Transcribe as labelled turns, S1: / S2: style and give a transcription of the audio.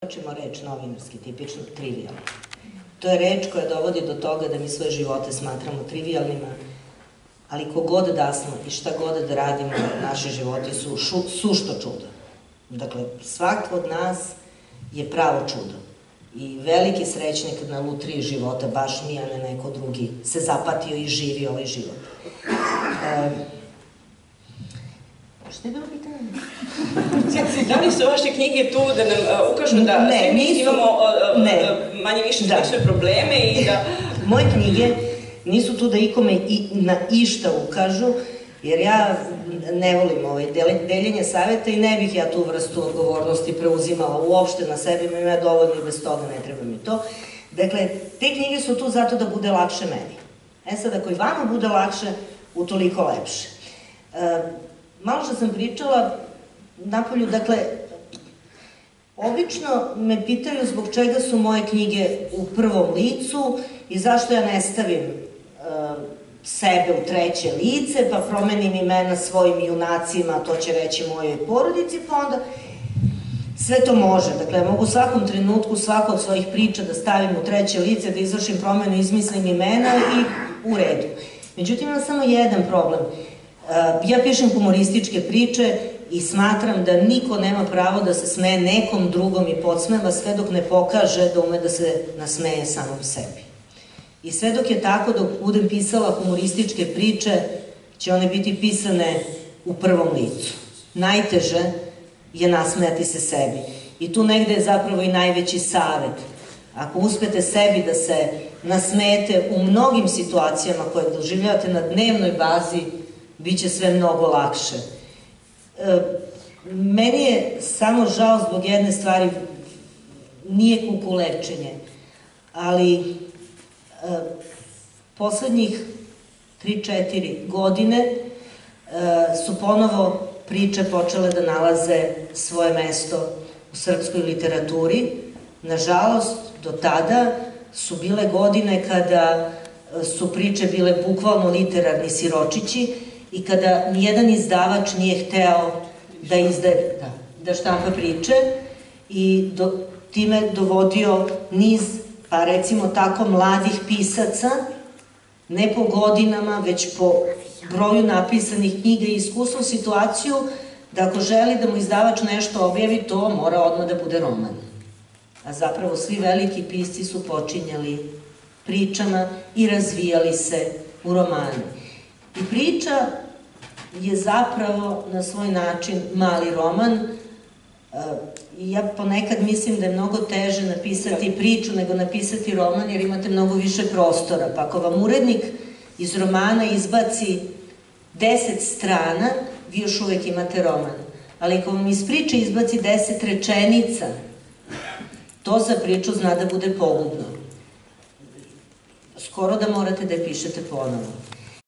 S1: Ćemo reč novinarski, tipično trivijalno. To je reč koja dovodi do toga da mi svoje živote smatramo trivijalnima, ali kogod da smo i šta god da radimo, naši životi su sušto čudo. Dakle, svako od nas je pravo čudo. I veliki srećnik na lutriji života, baš mi, a ne neko drugi, se zapatio i živi ovaj život. Šta je bilo pitanje?
S2: Da li su vaše knjige tu da nam ukažu da svi mi imamo manje više slične probleme i da...
S1: Moje knjige nisu tu da ikome na išta ukažu, jer ja ne volim deljenje saveta i ne bih ja tu vrstu odgovornosti preuzimala uopšte na sebi, imam ja dovoljno i bez toga, ne treba mi to. Dakle, te knjige su tu zato da bude lakše meni. E sad, ako i vama bude lakše, utoliko lepše. Malo što sam pričala napolju, dakle, obično me pitaju zbog čega su moje knjige u prvom licu i zašto ja ne stavim sebe u treće lice, pa promenim imena svojim junacima, to će reći mojoj porodici, pa onda sve to može. Dakle, ja mogu u svakom trenutku svako od svojih priča da stavim u treće lice, da izvršim promenu, izmislim imena i u redu. Međutim, imam samo jedan problem. Ja pišem humorističke priče i smatram da niko nema pravo da se smeje nekom drugom i podsmeva sve dok ne pokaže da ume da se nasmeje samom sebi. I sve dok je tako, dok budem pisala humorističke priče, će one biti pisane u prvom licu. Najteže je nasmejati se sebi. I tu negde je zapravo i najveći savet. Ako uspete sebi da se nasmejete u mnogim situacijama koje doživljavate na dnevnoj bazi, bit će sve mnogo lakše. Meni je samo žao zbog jedne stvari, nije kukulevčenje, ali poslednjih 3-4 godine su ponovo priče počele da nalaze svoje mesto u srpskoj literaturi. Nažalost, do tada su bile godine kada su priče bile bukvalno literarni siročići i kada nijedan izdavač nije hteo da štampa priče i time dovodio niz, pa recimo tako, mladih pisaca, ne po godinama, već po broju napisanih knjiga i iskustva u situaciju da ako želi da mu izdavač nešto objavi, to mora odmah da bude roman. A zapravo svi veliki pisci su počinjali pričama i razvijali se u romane. I priča je zapravo na svoj način mali roman. Ja ponekad mislim da je mnogo teže napisati priču nego napisati roman, jer imate mnogo više prostora. Pa ako vam urednik iz romana izbaci 10 strana, vi još uvek imate roman. Ali ako vam iz priče izbaci 10 rečenica, to za priču zna da bude pogubno. Skoro da morate da je pišete ponovo.